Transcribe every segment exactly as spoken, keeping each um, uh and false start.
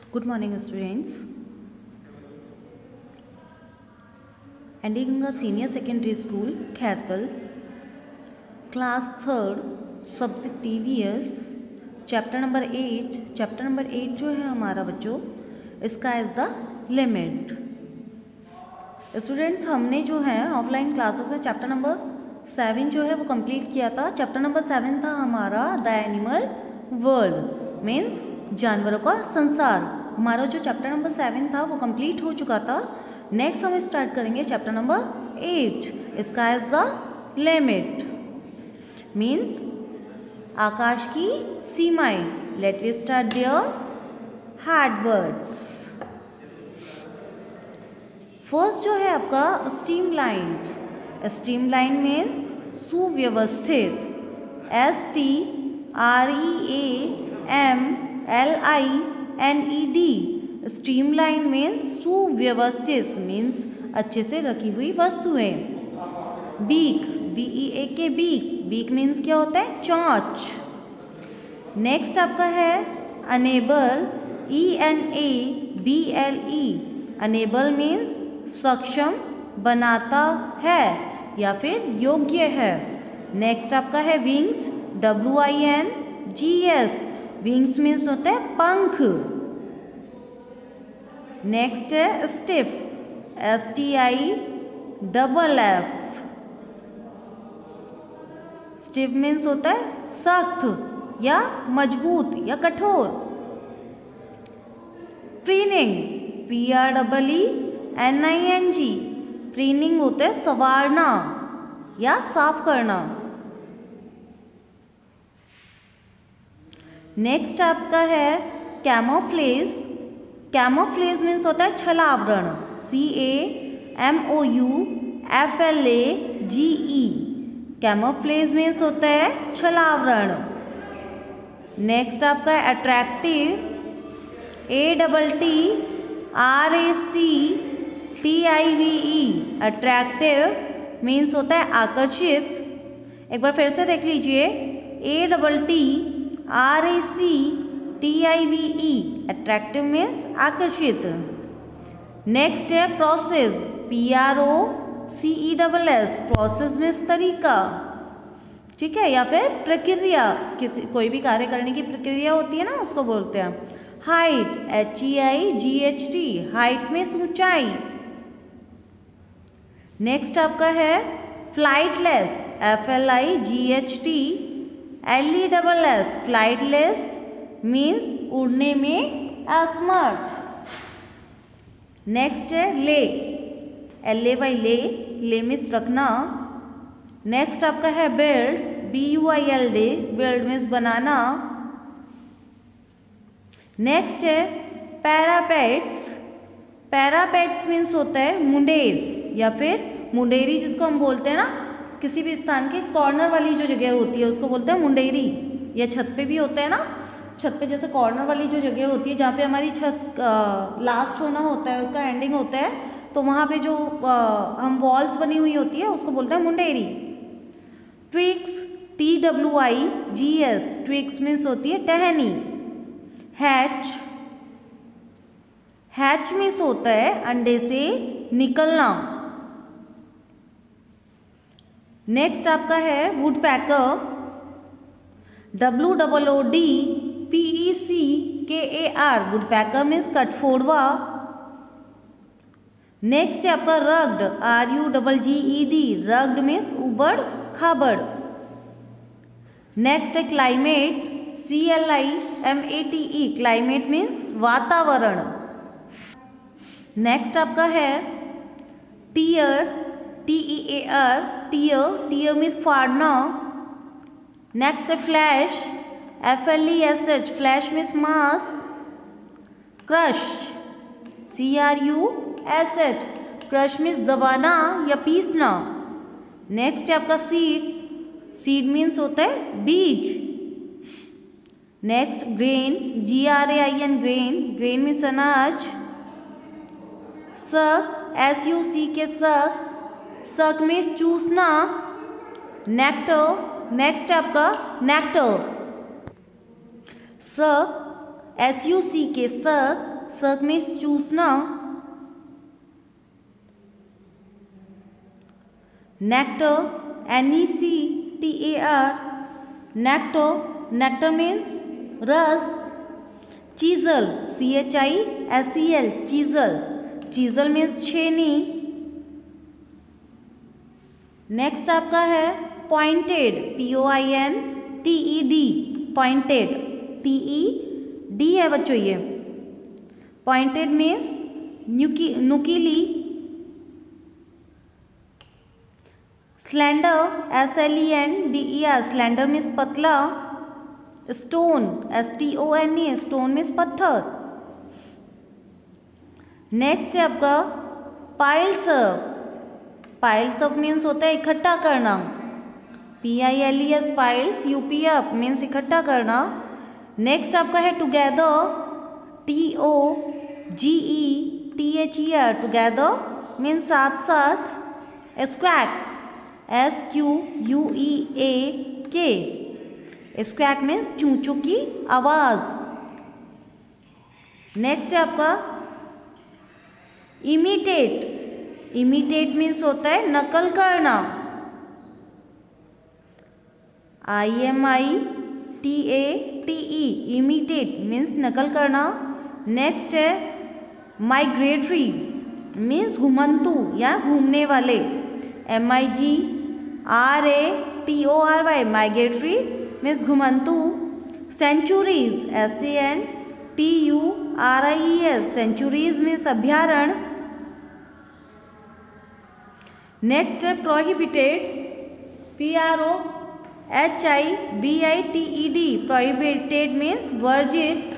Good morning, students. Antiganga Senior Secondary School, Khairtal, Class Third, Subject T V S, Chapter Number Eight. Chapter Number Eight जो है हमारा बच्चों, इसका is the limit. Students, हमने जो है ऑफलाइन क्लासेस में चैप्टर नंबर सेवन जो है वो कंप्लीट किया था. चैप्टर नंबर सेवन था हमारा द एनिमल वर्ल्ड, मीन्स जानवरों का संसार. हमारा जो चैप्टर नंबर सेवन था वो कंप्लीट हो चुका था. नेक्स्ट हम स्टार्ट करेंगे चैप्टर नंबर एट. इसका इज द लिमिट, मीन्स आकाश की सीमाएं. Let we start their hard words. First जो है आपका स्ट्रीमलाइंड. स्ट्रीमलाइन में सुव्यवस्थित. S T R E A M L I N E D. Streamline में सुव्यवस्थित मीन्स अच्छे से रखी हुई वस्तुएं. बीक, बी ई ए के बीक. बीक मीन्स क्या होता है? चोंच. नेक्स्ट आपका है enable. E N A B L E. Enable means सक्षम, बनाता है या फिर योग्य है. नेक्स्ट आपका है wings. W I N G S. Wings means होता है पंख. नेक्स्ट है stiff. S T I double F. Stiff means होता है सख्त या मजबूत या कठोर. Preening. P R double E N I N G. Preening होता है संवारना या साफ करना. नेक्स्ट आपका है कैमोफ्लेज. कैमोफ्लेज मीन्स होता है छलावरण. C A M O U F L A G E. Camouflage means होता है छलावरण. नेक्स्ट आपका है attractive. A double T R A C T I V E. Attractive means होता है आकर्षित. एक बार फिर से देख लीजिए. A double T R A C T I V E. Attractive means आकर्षित. नेक्स्ट है process. P R O C E double S. Process means तरीका, ठीक है, या फिर प्रक्रिया. किसी कोई भी कार्य करने की प्रक्रिया होती है ना, उसको बोलते हैं. Height. H E I G H T. Height means ऊंचाई. नेक्स्ट आपका है flightless. F L I G H T L E double S. Flightless means उड़ने में असमर्थ. नेक्स्ट है ले. एल ए वाई ले. ले मीन्स रखना. नेक्स्ट आपका है build. B U I L D. Build means बनाना. नेक्स्ट है पैरापेट्स. पैरापेट्स मीन्स होता है मुंडेर या फिर मुंडेरी, जिसको हम बोलते हैं ना, किसी भी स्थान के कॉर्नर वाली जो जगह होती है उसको बोलते हैं मुंडेरी. या छत पे भी होता है ना, छत पे जैसे कॉर्नर वाली जो जगह होती है जहाँ पे हमारी छत आ, लास्ट होना होता है, उसका एंडिंग होता है, तो वहाँ पे जो आ, हम वॉल्स बनी हुई होती है उसको बोलते हैं मुंडेरी. Twigs. T W I G S. Twigs means होती है टहनी. हैच. हैच मीन्स होता है अंडे से निकलना. नेक्स्ट आपका है woodpecker. W double O D P E C K E R. Woodpecker means कठफोड़वा. नेक्स्ट है आपका rugged. R U double G E D. Rugged means उबड़ खाबड़. नेक्स्ट है climate. C L I M A T E. Climate means वातावरण. Next आपका है tear. T E A R. Tear. Tear means फाड़ना. नेक्स्ट है flesh. F L E S H. Flesh means मास. Crush. C R U S H. Crush means दबाना या पीसना. Next है आपका सीड. सीड मीन्स होता है बीज. Next grain. G R A I N. Grain. Grain means अनाज. Suck. S U C K suck. Suck means चूसना. नेक्टर. नेक्स्ट आपका nectar. Suck. S U C K suck. Suck means चूसना। Nectar, N E C T A R, nectar, nectar means रस। Chisel, C H I S E L, chisel, chisel means छेनी। Next आपका है pointed, P O I N T E D, pointed, T E D है बच्चों ये। Pointed means नुकी नुकीली। Slender, S L E N D E R, slender means पतला। Stone, S T O N E, stone means पत्थर। Next है आपका piles up, piles up means होता है इकट्ठा करना। P I L E S, piles, U P up means इकट्ठा करना। नेक्स्ट आपका है together, T O G E T H E R, together means साथ साथ। Squawk, S Q U E A K, squawk means चूं चूं की आवाज। Next है आपका इमिटेट, इमिटेट मीन्स होता है नकल करना। I M I T A T E, imitate means नकल करना। नेक्स्ट है माइग्रेटरी मीन्स घुमंतु या घूमने वाले। M I G R A T O R Y, migratory means घुमंतु। Sanctuaries, S A N T U R I E S, sanctuaries means अभ्यारण्य। Next है prohibited, P R O H I B I T E D, prohibited means वर्जित।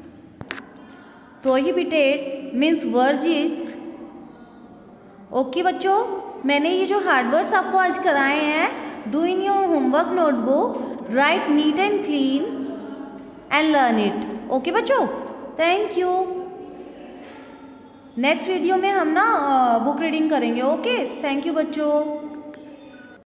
Prohibited means वर्जित। Okay बच्चों, मैंने ये जो hard words आपको आज कराए हैं, do in your homework notebook, right neat and clean and learn it. Okay बच्चों, थैंक यू। नेक्स्ट वीडियो में हम ना बुक रीडिंग करेंगे। ओके, थैंक यू बच्चों।